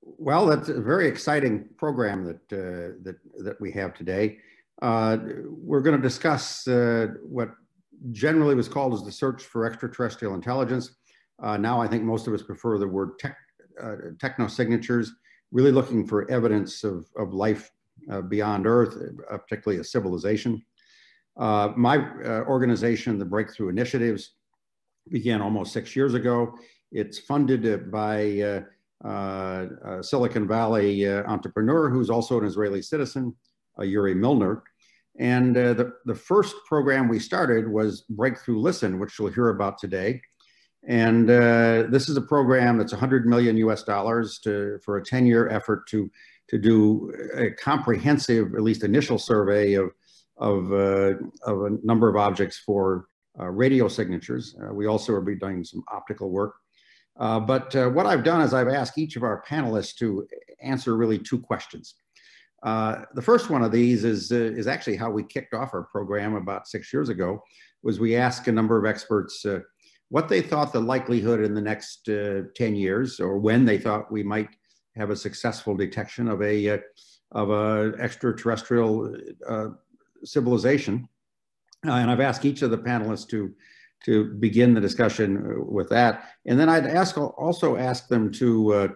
Well, that's a very exciting program that we have today. We're going to discuss what generally was called as the search for extraterrestrial intelligence. Now I think most of us prefer the word technosignatures, really looking for evidence of life beyond Earth, particularly a civilization. My organization, the Breakthrough Initiatives, began almost 6 years ago. It's funded by a Silicon Valley entrepreneur who's also an Israeli citizen, Yuri Milner. And the first program we started was Breakthrough Listen, which you'll hear about today. And this is a program that's $100 million US for a 10-year effort to do a comprehensive, at least initial survey of a number of objects for radio signatures. We also will be doing some optical work. But what I've done is I've asked each of our panelists to answer really two questions. The first one of these is actually how we kicked off our program about 6 years ago, was we asked a number of experts what they thought the likelihood in the next 10 years, or when they thought we might have a successful detection of a extraterrestrial civilization. And I've asked each of the panelists to begin the discussion with that. And then I'd also ask them to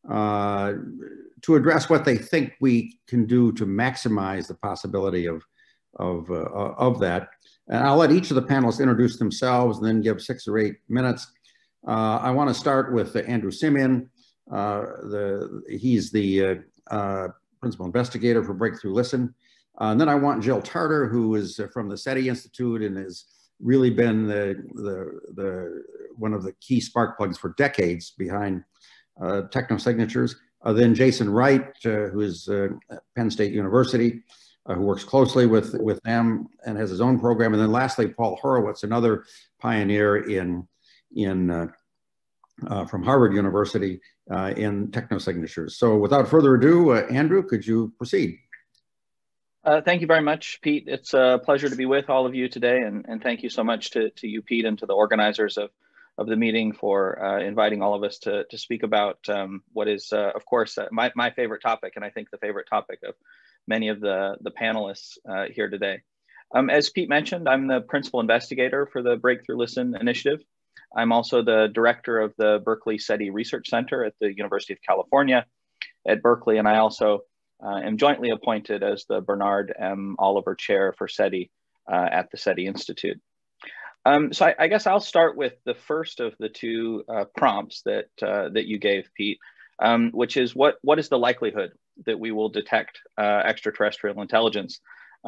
address what they think we can do to maximize the possibility of that. And I'll let each of the panelists introduce themselves and then give 6 or 8 minutes. I want to start with Andrew Siemion. He's the principal investigator for Breakthrough Listen. And then I want Jill Tarter, who is from the SETI Institute and has really been one of the key spark plugs for decades behind technosignatures. Then Jason Wright, who is at Penn State University, who works closely with them and has his own program. And then lastly, Paul Horowitz, another pioneer from Harvard University in technosignatures. So without further ado, Andrew, could you proceed? Thank you very much, Pete. It's a pleasure to be with all of you today. And thank you so much to you, Pete, and to the organizers of the meeting for inviting all of us to speak about what is, of course, my favorite topic, and I think the favorite topic of many of the panelists here today. As Pete mentioned, I'm the principal investigator for the Breakthrough Listen initiative. I'm also the director of the Berkeley SETI Research Center at the University of California at Berkeley, and I also am jointly appointed as the Bernard M. Oliver Chair for SETI at the SETI Institute. So I guess I'll start with the first of the two prompts that you gave, Pete, which is what is the likelihood that we will detect extraterrestrial intelligence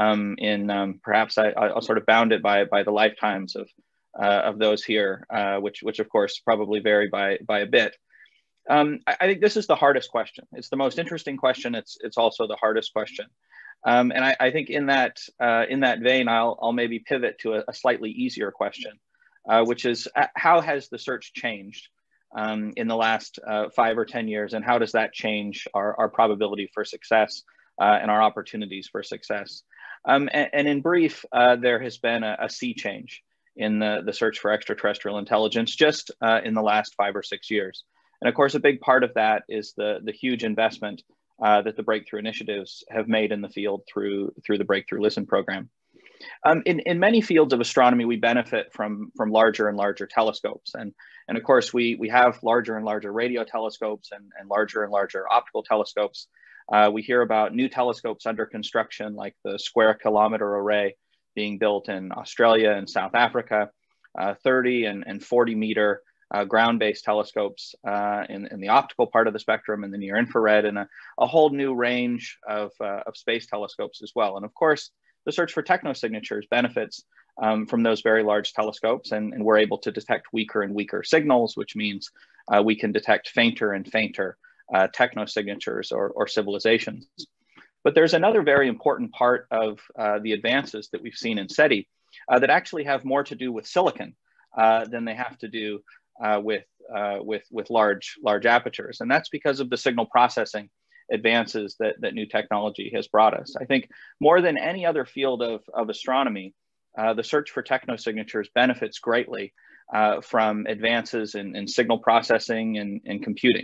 in perhaps I'll sort of bound it by the lifetimes of those here, which of course probably vary by a bit. I think this is the hardest question. It's the most interesting question. It's also the hardest question. And I think in that vein, I'll maybe pivot to a slightly easier question, which is how has the search changed in the last 5 or 10 years, and how does that change our probability for success and our opportunities for success? And in brief, there has been a sea change in the search for extraterrestrial intelligence just in the last 5 or 6 years. And of course, a big part of that is the huge investment that the Breakthrough Initiatives have made in the field through the Breakthrough Listen program. In many fields of astronomy, we benefit from larger and larger telescopes. And of course, we have larger and larger radio telescopes and larger optical telescopes. We hear about new telescopes under construction, like the Square Kilometre Array being built in Australia and South Africa, 30 and 40 meter ground-based telescopes in the optical part of the spectrum and the near infrared, and a whole new range of space telescopes as well. And of course, the search for technosignatures benefits from those very large telescopes, and we're able to detect weaker and weaker signals, which means we can detect fainter and fainter technosignatures or civilizations. But there's another very important part of the advances that we've seen in SETI that actually have more to do with silicon than they have to do with large apertures. And that's because of the signal processing advances that new technology has brought us. I think more than any other field of astronomy, the search for technosignatures benefits greatly from advances in signal processing and computing.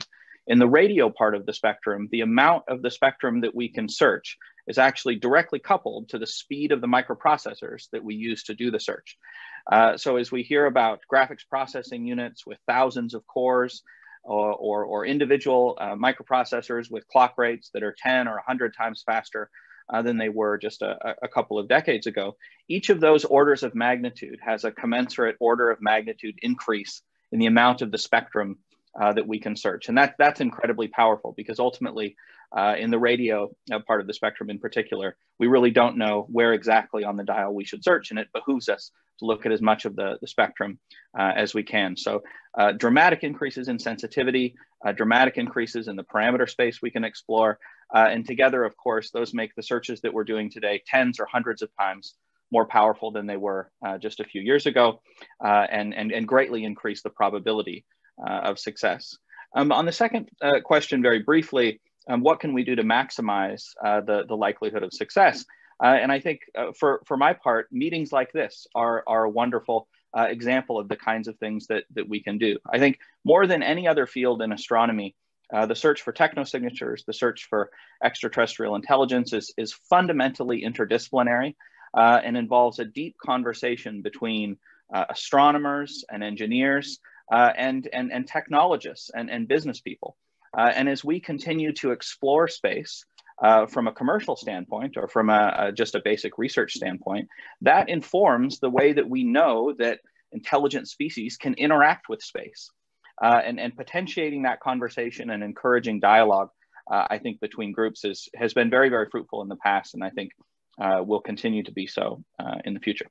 In the radio part of the spectrum, the amount of the spectrum that we can search is actually directly coupled to the speed of the microprocessors that we use to do the search. So as we hear about graphics processing units with thousands of cores, or individual microprocessors with clock rates that are 10 or 100 times faster than they were just a couple of decades ago, each of those orders of magnitude has a commensurate order of magnitude increase in the amount of the spectrum that we can search. And that's incredibly powerful, because ultimately in the radio part of the spectrum in particular, we really don't know where exactly on the dial we should search, and it behooves us to look at as much of the spectrum as we can. So dramatic increases in sensitivity, dramatic increases in the parameter space we can explore, and together, of course, those make the searches that we're doing today tens or hundreds of times more powerful than they were just a few years ago, and greatly increase the probability of success. On the second question, very briefly, what can we do to maximize the likelihood of success? And I think for my part, meetings like this are a wonderful example of the kinds of things that we can do. I think more than any other field in astronomy, the search for technosignatures, the search for extraterrestrial intelligence is fundamentally interdisciplinary and involves a deep conversation between astronomers and engineers and technologists and business people. And as we continue to explore space from a commercial standpoint, or from just a basic research standpoint, that informs the way that we know that intelligent species can interact with space. And potentiating that conversation and encouraging dialogue, I think, between groups has been very, very fruitful in the past, and I think will continue to be so in the future.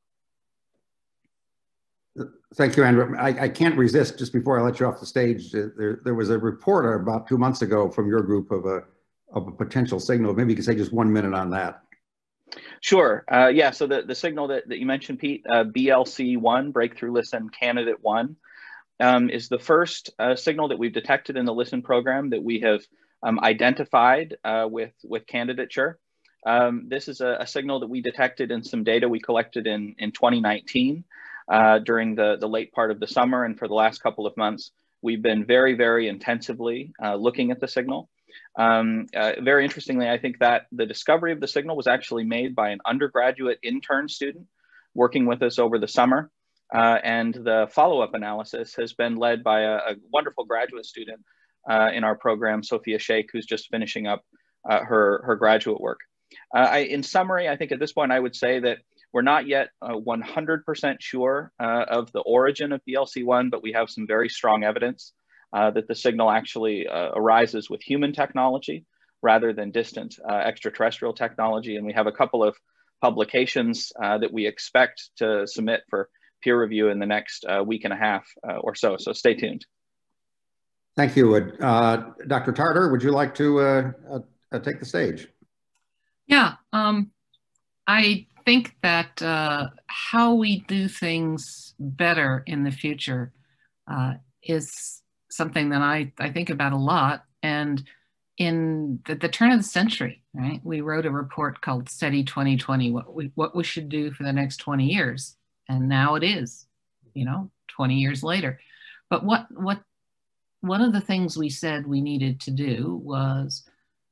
Thank you, Andrew. I can't resist, just before I let you off the stage, there was a report about 2 months ago from your group of a potential signal. Maybe you could say just 1 minute on that. Sure. Yeah, so the signal that you mentioned, Pete, BLC1, Breakthrough Listen Candidate 1, is the first signal that we've detected in the LISTEN program that we have identified with candidature. This is a signal that we detected in some data we collected in 2019 during the late part of the summer, and for the last couple of months, we've been very, very intensively looking at the signal. Very interestingly, I think that the discovery of the signal was actually made by an undergraduate intern student working with us over the summer. And the follow-up analysis has been led by a wonderful graduate student in our program, Sophia Sheikh, who's just finishing up her graduate work. In summary, I think at this point, I would say that we're not yet 100% sure of the origin of BLC1, but we have some very strong evidence that the signal actually arises with human technology rather than distant extraterrestrial technology. And we have a couple of publications that we expect to submit for peer review in the next week and a half or so. So stay tuned. Thank you. Dr. Tarter, would you like to take the stage? Yeah, I think that how we do things better in the future is something that I think about a lot. And in the turn of the century, right, we wrote a report called SETI 2020, what we should do for the next 20 years. And now it is, 20 years later. But one of the things we said we needed to do was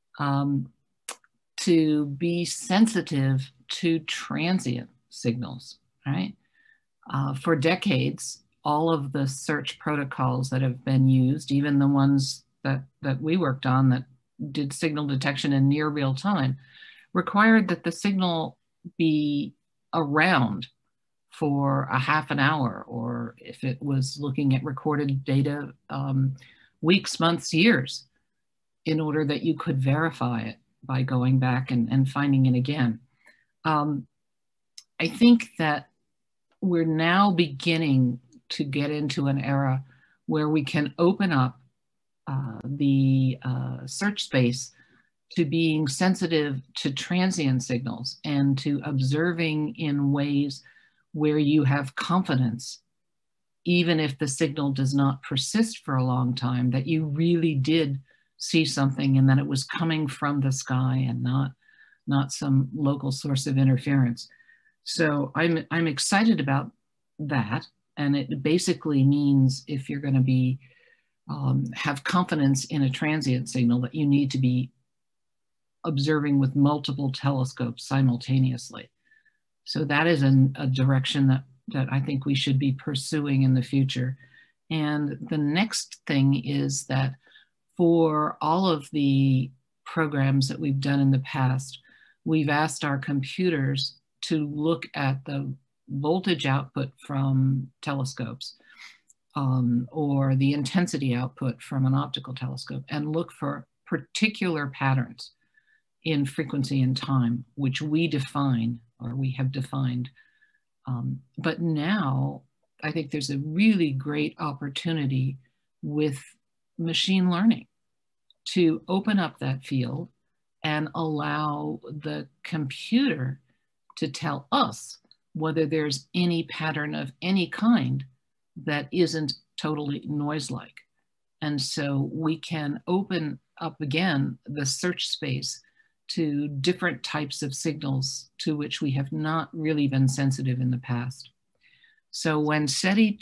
to be sensitive to transient signals, right? For decades, all of the search protocols that have been used, even the ones that we worked on that did signal detection in near real time, required that the signal be around for a half an hour, or if it was looking at recorded data, weeks, months, years, in order that you could verify it by going back and finding it again. I think that we're now beginning to get into an era where we can open up the search space to being sensitive to transient signals and to observing in ways where you have confidence, even if the signal does not persist for a long time, that you really did see something and that it was coming from the sky and not some local source of interference. So I'm excited about that. And it basically means if you're going to be have confidence in a transient signal that you need to be observing with multiple telescopes simultaneously. So that is a direction that I think we should be pursuing in the future. And the next thing is that for all of the programs that we've done in the past, we've asked our computers to look at the voltage output from telescopes or the intensity output from an optical telescope and look for particular patterns in frequency and time, which we define or we have defined. But now I think there's a really great opportunity with machine learning to open up that field and allow the computer to tell us whether there's any pattern of any kind that isn't totally noise-like. And so we can open up again the search space to different types of signals to which we have not really been sensitive in the past. So when SETI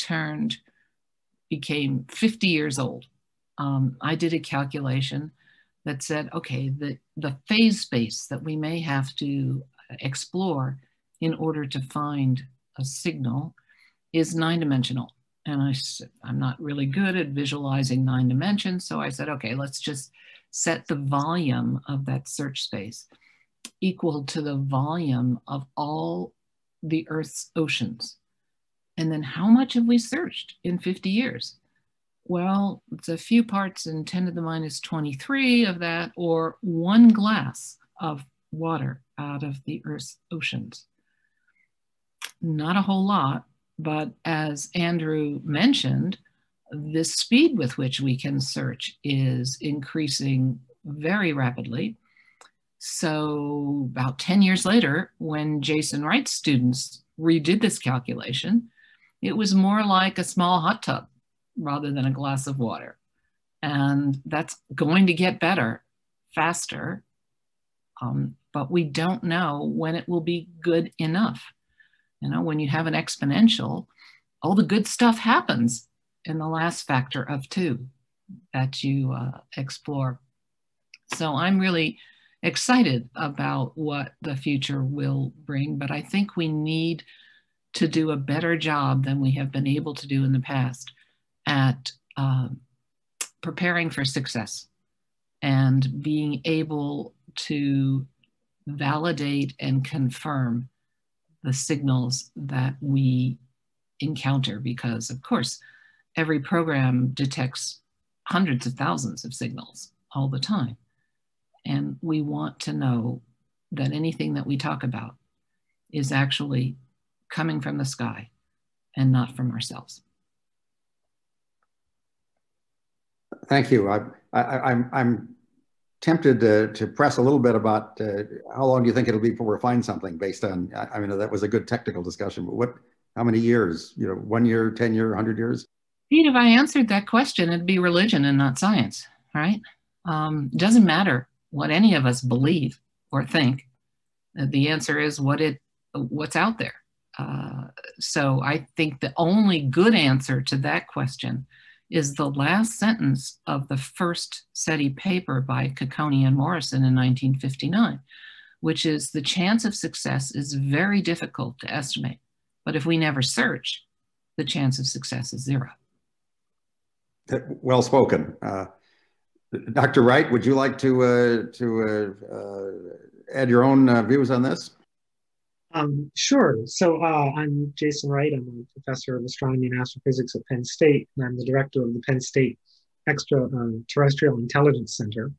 became 50 years old, I did a calculation that said, okay, the phase space that we may have to explore in order to find a signal is 9-dimensional. And I said, I'm not really good at visualizing 9 dimensions. So I said, okay, let's just set the volume of that search space equal to the volume of all the Earth's oceans. And then how much have we searched in 50 years? Well, it's a few parts in 10 to the minus 23 of that, or 1 glass of water out of the Earth's oceans. Not a whole lot, but as Andrew mentioned, the speed with which we can search is increasing very rapidly. So about 10 years later, when Jason Wright's students redid this calculation, it was more like a small hot tub rather than a glass of water. And that's going to get better, faster, but we don't know when it will be good enough. You know, when you have an exponential, all the good stuff happens in the last factor of 2 that you explore. So I'm really excited about what the future will bring, but I think we need to do a better job than we have been able to do in the past at preparing for success and being able to validate and confirm the signals that we encounter, because of course, every program detects hundreds of thousands of signals all the time. And we want to know that anything that we talk about is actually coming from the sky and not from ourselves. Thank you. I'm tempted to press a little bit about how long do you think it'll be before we find something based on, I mean, that was a good technical discussion, but how many years, 1 year, 10 years, 100 years? Pete, if I answered that question, it'd be religion and not science, right? It doesn't matter what any of us believe or think. The answer is what's out there. So I think the only good answer to that question is the last sentence of the first SETI paper by Cocconi and Morrison in 1959, which is the chance of success is very difficult to estimate. But if we never search, the chance of success is 0. Well spoken. Dr. Wright, would you like to add your own views on this? Sure. So I'm Jason Wright. I'm a professor of astronomy and astrophysics at Penn State, and I'm the director of the Penn State Extraterrestrial Intelligence Center.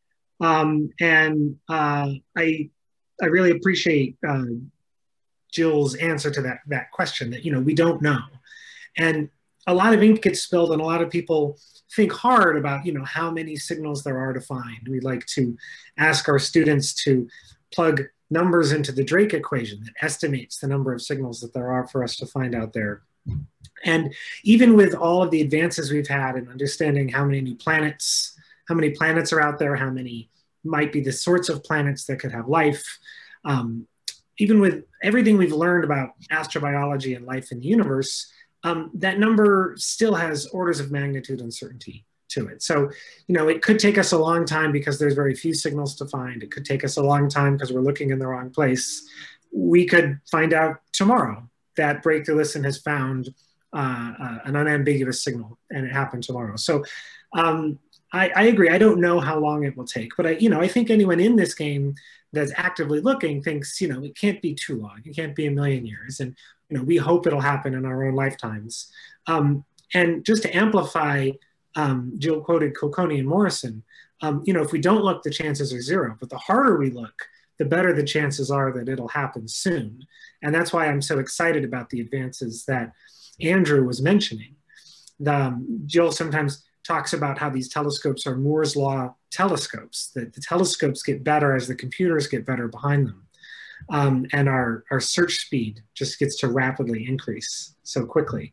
I really appreciate Jill's answer to that question that, we don't know. And a lot of ink gets spilled and a lot of people think hard about, how many signals there are to find. We like to ask our students to plug numbers into the Drake equation that estimates the number of signals that there are for us to find out there. And even with all of the advances we've had in understanding how many planets are out there, how many might be the sorts of planets that could have life, even with everything we've learned about astrobiology and life in the universe, that number still has orders of magnitude uncertainty. to it. So, you know, it could take us a long time because there's very few signals to find. It could take us a long time because we're looking in the wrong place. We could find out tomorrow that Breakthrough Listen has found an unambiguous signal, and it happened tomorrow. So I agree. I don't know how long it will take, but I think anyone in this game that's actively looking thinks, you know, it can't be too long. It can't be a million years. And, you know, we hope it'll happen in our own lifetimes. And just to amplify, Jill quoted Colconi and Morrison, you know, if we don't look, the chances are zero, but the harder we look, the better the chances are that it'll happen soon. And that's why I'm so excited about the advances that Andrew was mentioning. Jill sometimes talks about how these telescopes are Moore's Law telescopes, that the telescopes get better as the computers get better behind them. And our search speed just gets to rapidly increase so quickly.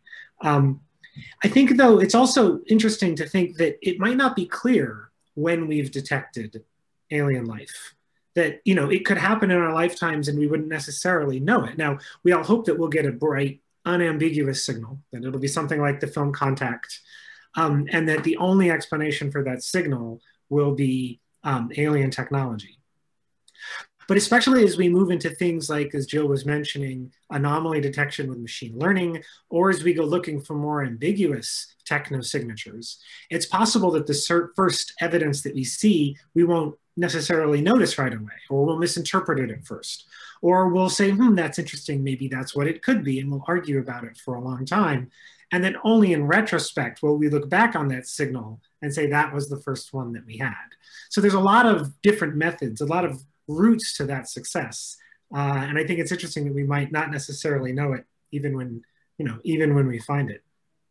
I think, though, it's also interesting to think that it might not be clear when we've detected alien life. That, you know, it could happen in our lifetimes and we wouldn't necessarily know it. Now, we all hope that we'll get a bright, unambiguous signal, that it'll be something like the film Contact, and that the only explanation for that signal will be alien technology. But especially as we move into things like, as Jill was mentioning, anomaly detection with machine learning, or as we go looking for more ambiguous technosignatures, it's possible that the first evidence that we see, we won't necessarily notice right away, or we'll misinterpret it at first. Or we'll say, that's interesting, maybe that's what it could be, and we'll argue about it for a long time. And then only in retrospect will we look back on that signal and say that was the first one that we had. So there's a lot of different methods, a lot of routes to that success. And I think it's interesting that we might not necessarily know it even when we find it.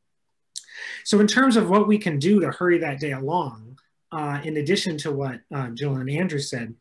So in terms of what we can do to hurry that day along, in addition to what Jill and Andrew said,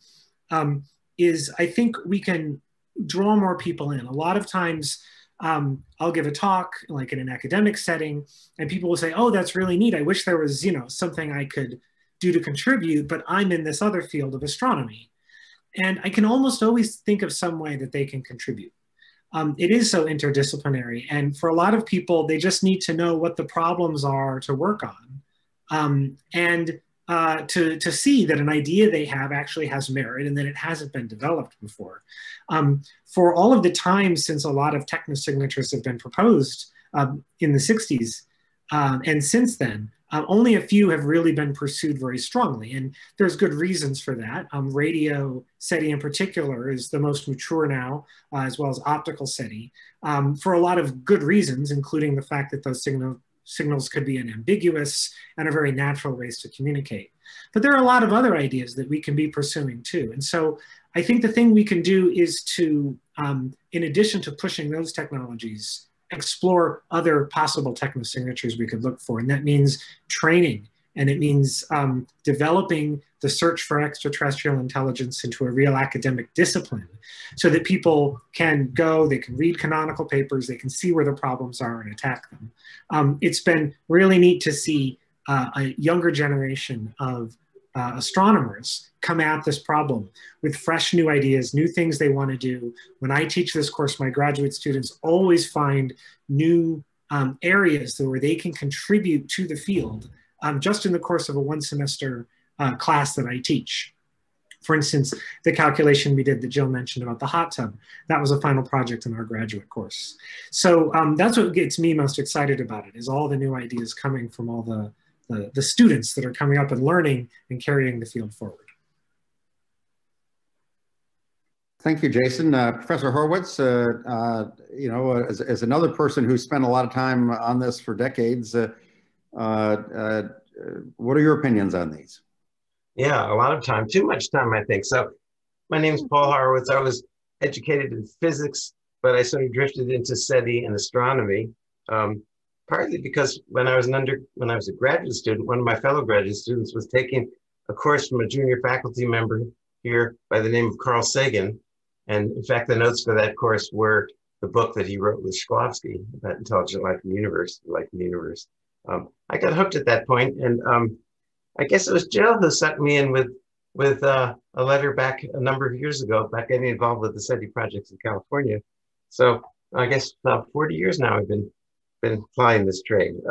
is I think we can draw more people in. A lot of times I'll give a talk like in an academic setting and people will say, oh, that's really neat. I wish there was, you know, something I could do to contribute, but I'm in this other field of astronomy. And I can almost always think of some way that they can contribute. It is so interdisciplinary. And for a lot of people, they just need to know what the problems are to work on. And to see that an idea they have actually has merit and that it hasn't been developed before. For all of the time since a lot of technosignatures have been proposed in the 60s and since then, only a few have really been pursued very strongly, and there's good reasons for that. Radio SETI in particular is the most mature now, as well as optical SETI, for a lot of good reasons, including the fact that those signals could be unambiguous and are very natural ways to communicate. But there are a lot of other ideas that we can be pursuing too. And so I think the thing we can do is to, in addition to pushing those technologies, explore other possible technosignatures we could look for. And that means training, and it means developing the search for extraterrestrial intelligence into a real academic discipline so that people can go, they can read canonical papers, they can see where the problems are and attack them. It's been really neat to see a younger generation of astronomers come at this problem with fresh new ideas, new things they want to do. When I teach this course, my graduate students always find new areas where they can contribute to the field just in the course of a one semester class that I teach. For instance, the calculation we did that Jill mentioned about the hot tub, that was a final project in our graduate course. So that's what gets me most excited about it, is all the new ideas coming from all the students that are coming up and learning and carrying the field forward. Thank you, Jason. Professor Horowitz, you know, as another person who spent a lot of time on this for decades, what are your opinions on these? Yeah, a lot of time, too much time, I think. So my name is Paul Horowitz. I was educated in physics, but I sort of drifted into SETI and astronomy, partly because when I was a graduate student, one of my fellow graduate students was taking a course from a junior faculty member here by the name of Carl Sagan. And in fact, the notes for that course were the book that he wrote with Shklovsky about intelligent life in the universe, I got hooked at that point, and I guess it was Jill who sucked me in with a letter back a number of years ago, back getting involved with the SETI projects in California. So I guess about 40 years now I've been plying this trade.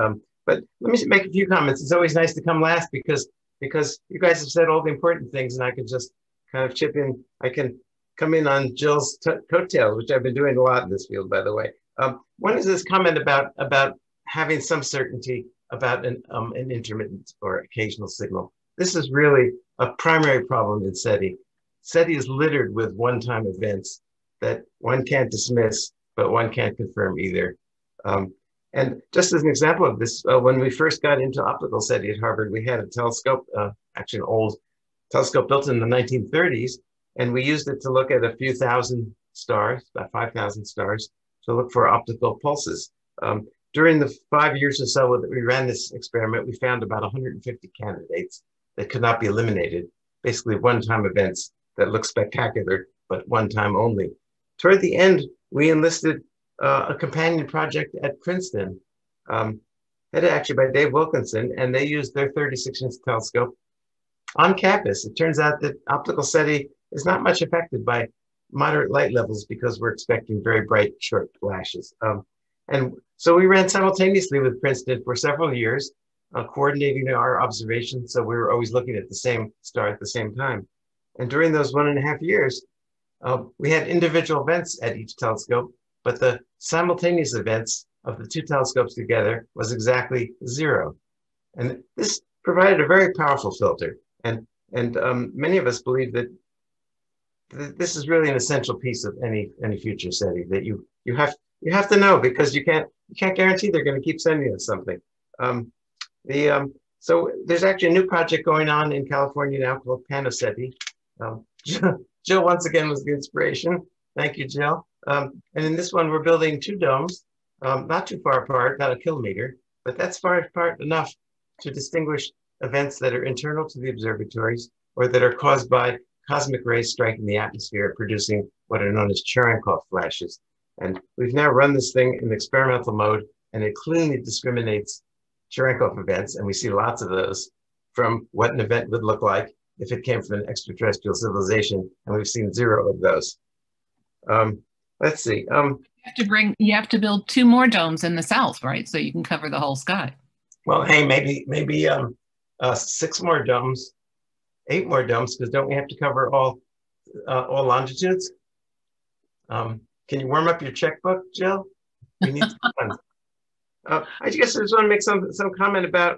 But let me make a few comments. It's always nice to come last because you guys have said all the important things, and I can just kind of chip in. I can come in on Jill's coattails, which I've been doing a lot in this field, by the way. One is this comment about having some certainty about an intermittent or occasional signal. This is really a primary problem in SETI. SETI is littered with one-time events that one can't dismiss, but one can't confirm either. And just as an example of this, when we first got into optical SETI at Harvard, we had a telescope, actually an old telescope built in the 1930s, and we used it to look at a few thousand stars, about 5,000 stars, to look for optical pulses. During the 5 years or so that we ran this experiment, we found about 150 candidates that could not be eliminated, basically one-time events that look spectacular, but one time only. Toward the end, we enlisted a companion project at Princeton, headed actually by Dave Wilkinson, and they used their 36-inch telescope on campus. It turns out that optical SETI is not much affected by moderate light levels because we're expecting very bright, short flashes. And so we ran simultaneously with Princeton for several years, coordinating our observations. So we were always looking at the same star at the same time. And during those 1.5 years, we had individual events at each telescope, but the simultaneous events of the two telescopes together was exactly 0. And this provided a very powerful filter. And many of us believe that this is really an essential piece of any future SETI, that you have to know, because you can't guarantee they're going to keep sending us something. So there's actually a new project going on in California now called SETI. Jill once again was the inspiration. Thank you, Jill. And in this one, we're building 2 domes, not too far apart, about 1 kilometer, but that's far apart enough to distinguish events that are internal to the observatories or that are caused by cosmic rays striking the atmosphere, producing what are known as Cherenkov flashes. And we've now run this thing in experimental mode, and it cleanly discriminates Cherenkov events, and we see lots of those, from what an event would look like if it came from an extraterrestrial civilization, and we've seen 0 of those. Let's see. You have to build 2 more domes in the south, right? So you can cover the whole sky. Well, hey, maybe 6 more domes, 8 more domes, because don't we have to cover all longitudes? Can you warm up your checkbook, Jill? We need some fun. I guess I just want to make some comment about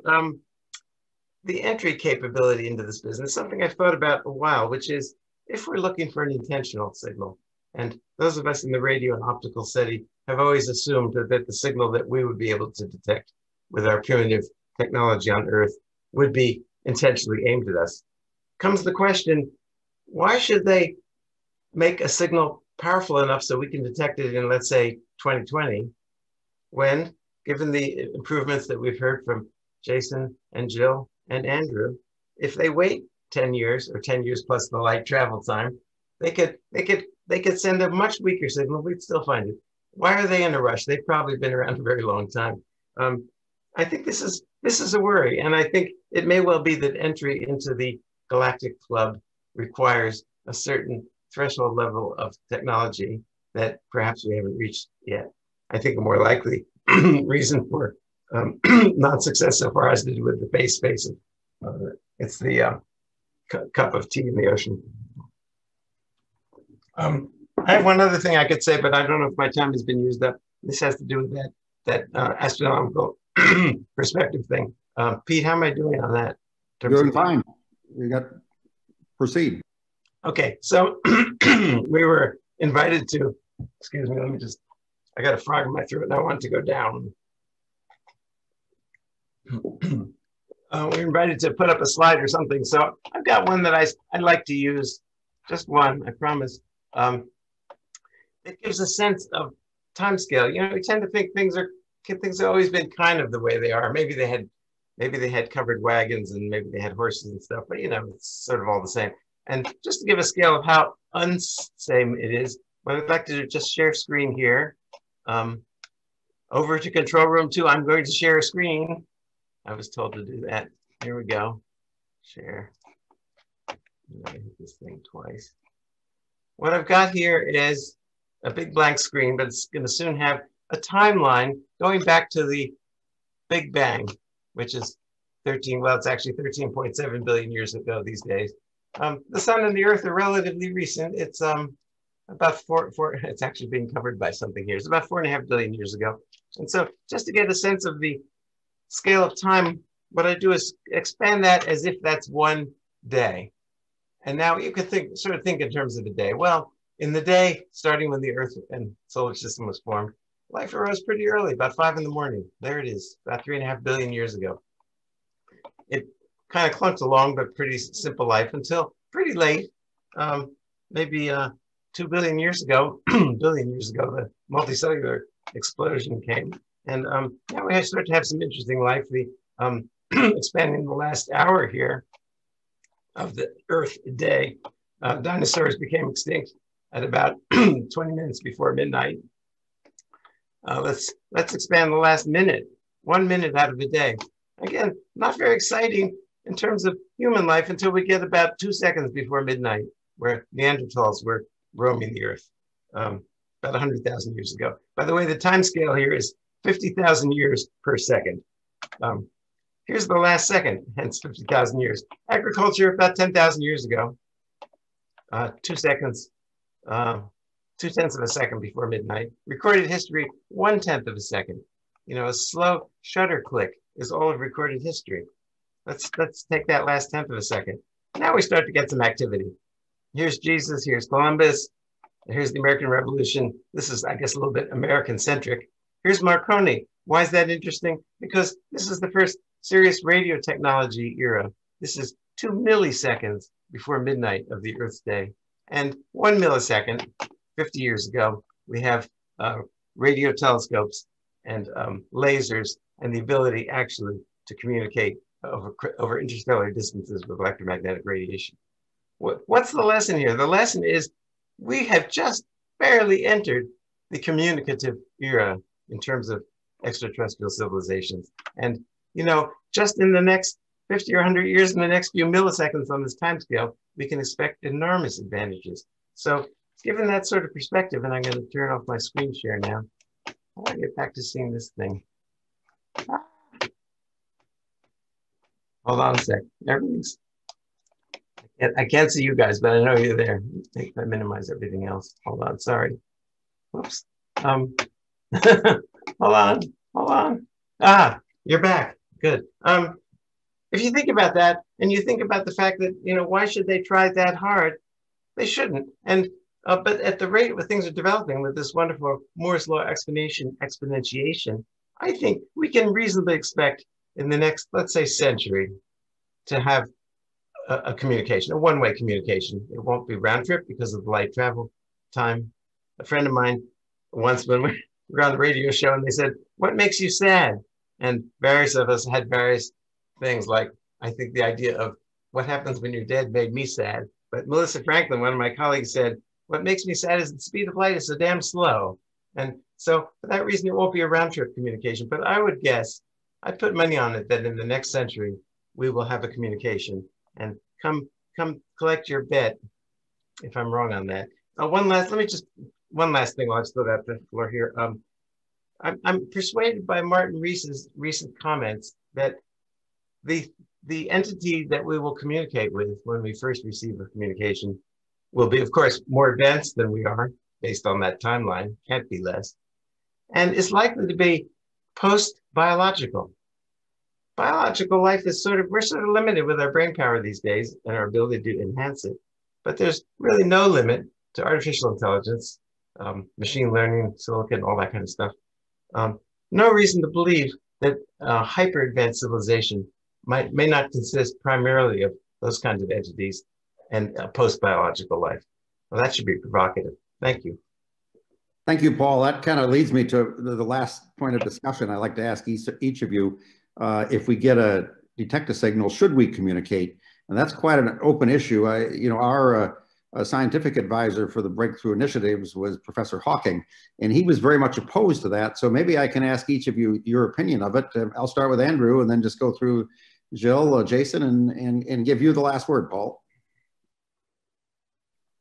the entry capability into this business, something I've thought about a while, which is if we're looking for an intentional signal, and those of us in the radio and optical SETI have always assumed that the signal that we would be able to detect with our primitive technology on Earth would be intentionally aimed at us. Comes the question, why should they make a signal powerful enough so we can detect it in, let's say, 2020, when, given the improvements that we've heard from Jason and Jill and Andrew, if they wait 10 years or 10 years plus the light travel time, they could send a much weaker signal. We'd still find it. Why are they in a rush? They've probably been around a very long time. I think this is a worry, and I think it may well be that entry into the galactic club requires a certain threshold level of technology that perhaps we haven't reached yet. I think a more likely reason for non-success so far has to do with the base space. It's the cup of tea in the ocean. I have one other thing I could say, but I don't know if my time has been used up. This has to do with that astronomical perspective thing. Pete, how am I doing on that? Doing fine. You got proceed. Okay, so we were invited to, excuse me, I got a frog in my throat and I want to go down. We were invited to put up a slide or something. So I've got one that I'd like to use, just one, I promise. It gives a sense of time scale. You know, we tend to think things have always been kind of the way they are. Maybe they had covered wagons and maybe they had horses and stuff, but you know, it's sort of all the same. And just to give a scale of how unsame it is, what I'd like to do, just share screen here. Over to control room 2, I'm going to share a screen. I was told to do that. Here we go. Share. I'm gonna hit this thing twice. What I've got here is a big blank screen, but it's going to soon have a timeline going back to the Big Bang, which is it's actually 13.7 billion years ago these days. The sun and the earth are relatively recent. It's about it's actually being covered by something here. It's about 4.5 billion years ago. And so just to get a sense of the scale of time, what I do is expand that as if that's one day. And now you could sort of think in terms of the day. Well, in the day, starting when the Earth and solar system was formed, life arose pretty early, about 5 in the morning. There it is, about 3.5 billion years ago. It kind of clunked along, but pretty simple life until pretty late, maybe 2 billion years ago, the multicellular explosion came. And now we start to have some interesting life. The expanding the last hour here of the Earth day, dinosaurs became extinct at about 20 minutes before midnight. Let's expand the last minute, 1 minute out of the day. Again, not very exciting in terms of human life until we get about 2 seconds before midnight, where Neanderthals were roaming the Earth about 100,000 years ago. By the way, the time scale here is 50,000 years per second. Here's the last second, hence 50,000 years. Agriculture about 10,000 years ago. 2 seconds, 2/10 of a second before midnight. Recorded history, 1/10 of a second. You know, a slow shutter click is all of recorded history. Let's take that last 1/10 of a second. Now we start to get some activity. Here's Jesus, here's Columbus, here's the American Revolution. This is, I guess, a little bit American-centric. Here's Marconi. Why is that interesting? Because this is the first serious radio technology era. This is 2 milliseconds before midnight of the Earth's day. And 1 millisecond, 50 years ago, we have radio telescopes and lasers and the ability actually to communicate over interstellar distances with electromagnetic radiation. What's the lesson here? The lesson is we have just barely entered the communicative era in terms of extraterrestrial civilizations. And, you know, just in the next 50 or 100 years, in the next few milliseconds on this timescale, we can expect enormous advantages. So given that sort of perspective, and I'm going to turn off my screen share now. I want to get back to seeing this thing. Hold on a sec. Everything's, I can't see you guys, but I know you're there. I minimize everything else. Hold on, sorry. Whoops. Hold on. Ah, you're back. Good. If you think about that, and you think about the fact that, you know, why should they try that hard? They shouldn't. And but at the rate where things are developing with this wonderful Moore's law exponentiation, I think we can reasonably expect in the next, let's say, century, to have a communication, a one-way communication. It won't be round trip because of the light travel time. A friend of mine once, when we were on the radio show, and they said, "What makes you sad?" And various of us had various things, like, I think the idea of what happens when you're dead made me sad. But Melissa Franklin, one of my colleagues, said, "What makes me sad is the speed of light is so damn slow." And so for that reason, it won't be a round trip communication. But I would guess, I'd put money on it, that in the next century, we will have a communication. And come collect your bet if I'm wrong on that. One last thing while I've still got the floor here. I'm persuaded by Martin Rees's recent comments that the entity that we will communicate with when we first receive a communication will be, of course, more advanced than we are based on that timeline, can't be less, and is likely to be post-biological. Biological life is we're sort of limited with our brain power these days and our ability to enhance it, but there's really no limit to artificial intelligence, machine learning, silicon, all that kind of stuff. No reason to believe that hyper-advanced civilization may not consist primarily of those kinds of entities and post-biological life. Well, that should be provocative. Thank you. Thank you, Paul. That kind of leads me to the last point of discussion. I'd like to ask each of you, if we get a detect a signal, should we communicate? And that's quite an open issue. Our scientific advisor for the Breakthrough Initiatives was Professor Hawking, and he was very much opposed to that. So maybe I can ask each of you your opinion of it. I'll start with Andrew and then just go through Jill, Jason, and give you the last word, Paul.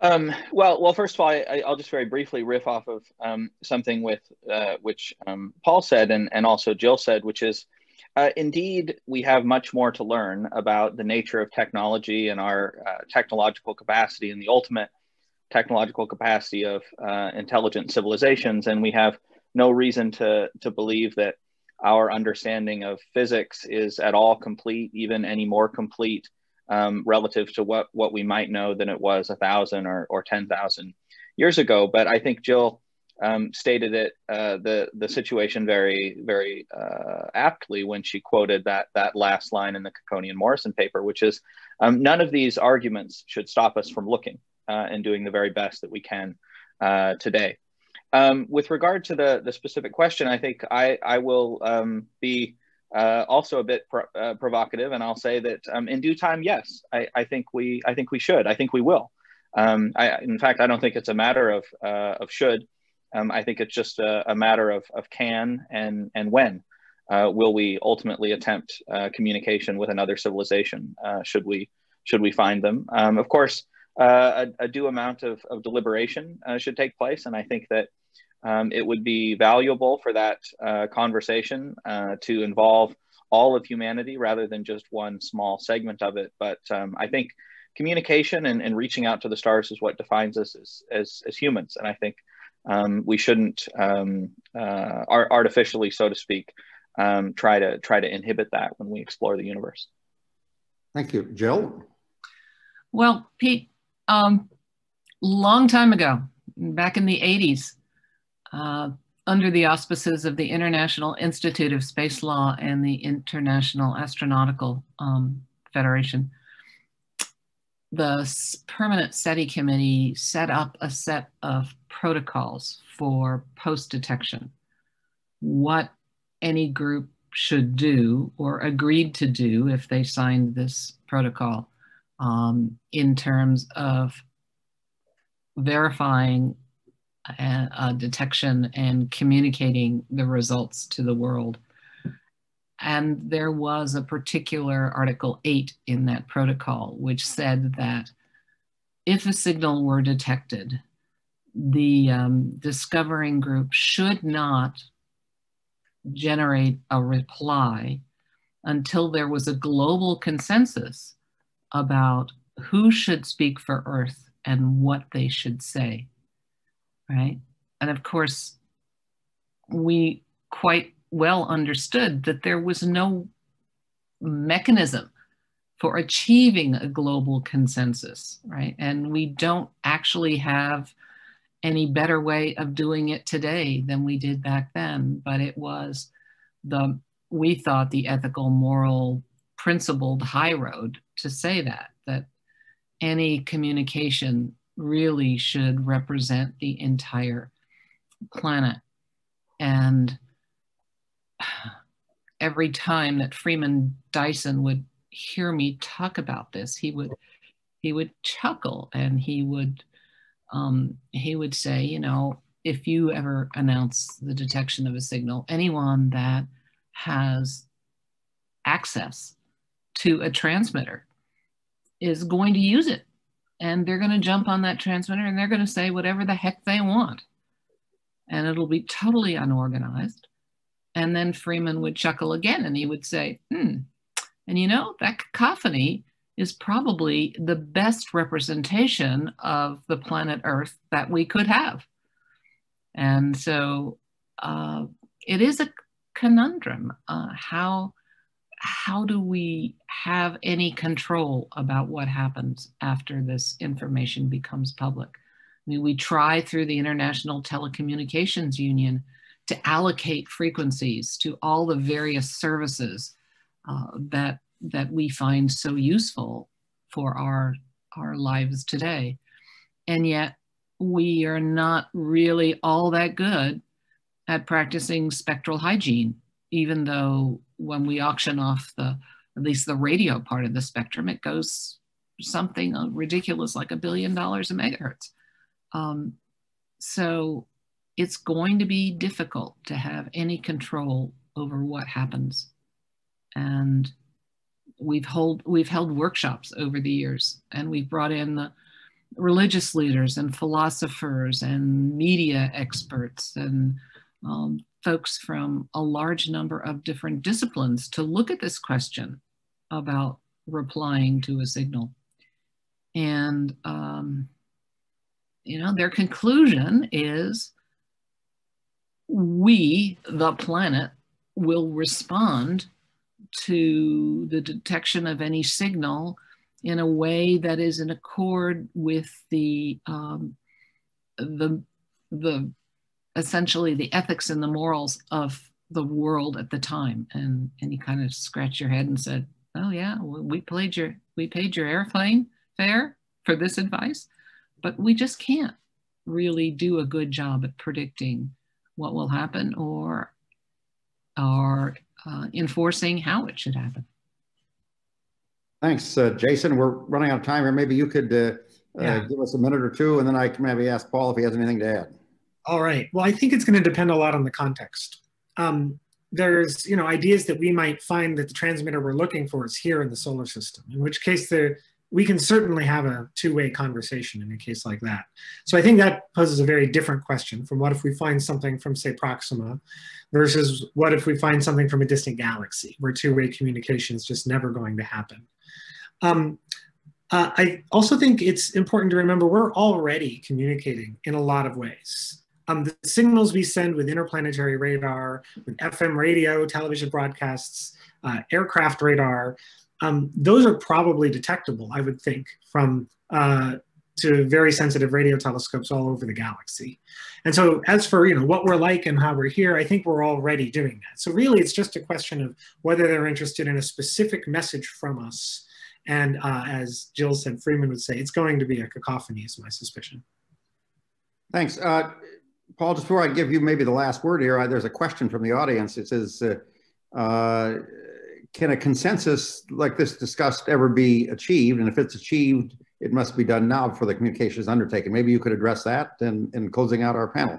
Well, first of all, I'll just very briefly riff off of something with which Paul said and also Jill said, which is, indeed, we have much more to learn about the nature of technology and our technological capacity and the ultimate technological capacity of intelligent civilizations. And we have no reason to believe that our understanding of physics is at all complete, even any more complete relative to what we might know than it was 1,000 or 10,000 years ago. But I think Jill stated it, the situation very, very aptly when she quoted that last line in the Kokonian-Morrison paper, which is, none of these arguments should stop us from looking and doing the very best that we can today. With regard to the specific question, I think I will be also a bit provocative, and I'll say that in due time, yes, I think we should. I think we will. In fact, I don't think it's a matter of should. I think it's just a matter of can and when will we ultimately attempt communication with another civilization, should we find them. Of course, a due amount of deliberation should take place, and I think that it would be valuable for that conversation to involve all of humanity rather than just one small segment of it. But I think communication and reaching out to the stars is what defines us as humans. And I think we shouldn't artificially, so to speak, try to inhibit that when we explore the universe. Thank you. Jill? Well, Pete, long time ago, back in the 80s, under the auspices of the International Institute of Space Law and the International Astronautical Federation, the Permanent SETI Committee set up a set of protocols for post-detection. What any group should do or agreed to do if they signed this protocol in terms of verifying detection and communicating the results to the world. And there was a particular Article 8 in that protocol, which said that if a signal were detected, the discovering group should not generate a reply until there was a global consensus about who should speak for Earth and what they should say. Right? And of course, we quite well understood that there was no mechanism for achieving a global consensus, right? And we don't actually have any better way of doing it today than we did back then, but it was we thought the ethical, moral, principled high road to say that any communication really should represent the entire planet. And every time that Freeman Dyson would hear me talk about this, he would chuckle, and he would say, you know, if you ever announce the detection of a signal, anyone that has access to a transmitter is going to use it. And they're going to jump on that transmitter and they're going to say whatever the heck they want. And it'll be totally unorganized. And then Freeman would chuckle again and he would say, and you know, that cacophony is probably the best representation of the planet Earth that we could have. And so it is a conundrum. How do we have any control about what happens after this information becomes public? I mean, we try through the International Telecommunications Union to allocate frequencies to all the various services that we find so useful for our lives today. And yet we are not really all that good at practicing spectral hygiene, even though when we auction off at least the radio part of the spectrum, it goes something ridiculous like $1 billion a megahertz. So it's going to be difficult to have any control over what happens. And we've held workshops over the years, and we've brought in religious leaders and philosophers and media experts and folks from a large number of different disciplines to look at this question about replying to a signal. And, you know, their conclusion is we, the planet, will respond to the detection of any signal in a way that is in accord with the essentially the ethics and the morals of the world at the time. And you kind of scratch your head and said, oh yeah, we paid your airplane fare for this advice, but we just can't really do a good job at predicting what will happen or enforcing how it should happen. Thanks, Jason. We're running out of time here. Maybe you could give us a minute or two, and then I can maybe ask Paul if he has anything to add. All right. Well, I think it's going to depend a lot on the context. There's, you know, ideas that we might find that the transmitter we're looking for is here in the solar system, in which case we can certainly have a two-way conversation in a case like that. So I think that poses a very different question from what if we find something from, say, Proxima versus what if we find something from a distant galaxy where two-way communication is just never going to happen. I also think it's important to remember we're already communicating in a lot of ways. The signals we send with interplanetary radar, with FM radio, television broadcasts, aircraft radar, those are probably detectable, I would think, from to very sensitive radio telescopes all over the galaxy. And so as for, you know, what we're like and how we're here, I think we're already doing that. So really it's just a question of whether they're interested in a specific message from us. And as Jill said, Freeman would say, it's going to be a cacophony is my suspicion. Thanks. Paul, just before I give you maybe the last word here, there's a question from the audience. It says, can a consensus like this discussed ever be achieved? And if it's achieved, it must be done now before the communication is undertaken. Maybe you could address that in closing out our panel.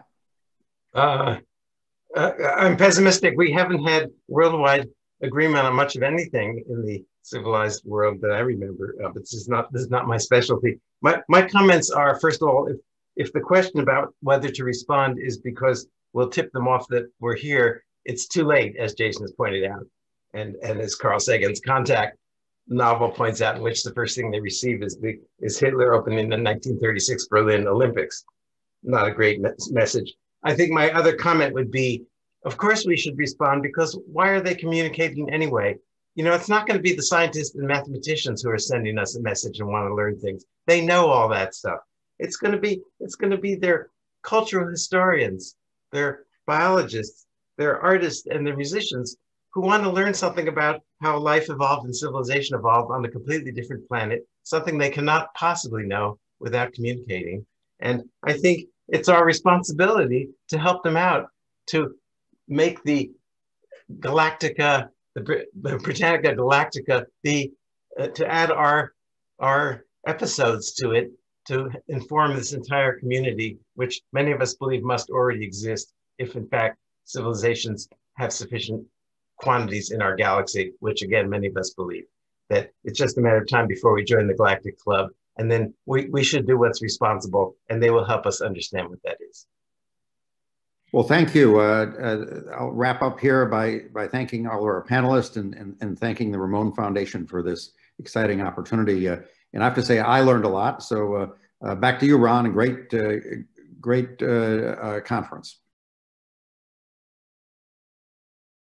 I'm pessimistic. We haven't had worldwide agreement on much of anything in the civilized world that I remember. This is not my specialty. My comments are, first of all, if the question about whether to respond is because we'll tip them off that we're here, it's too late, as Jason has pointed out. And as Carl Sagan's Contact novel points out, in which the first thing they receive is Hitler opening the 1936 Berlin Olympics. Not a great message. I think my other comment would be, of course we should respond, because why are they communicating anyway? You know, it's not going to be the scientists and mathematicians who are sending us a message and want to learn things. They know all that stuff. It's going to be their cultural historians, their biologists, their artists, and their musicians who want to learn something about how life evolved and civilization evolved on a completely different planet, something they cannot possibly know without communicating. And I think it's our responsibility to help them out, to make the Galactica, the Britannica Galactica, to add our episodes to it, to inform this entire community, which many of us believe must already exist if in fact civilizations have sufficient quantities in our galaxy, which again, many of us believe. That it's just a matter of time before we join the Galactic Club, and then we should do what's responsible, and they will help us understand what that is. Well, thank you. I'll wrap up here by thanking all of our panelists and thanking the Ramon Foundation for this exciting opportunity. And I have to say, I learned a lot. So back to you, Ron, and great conference.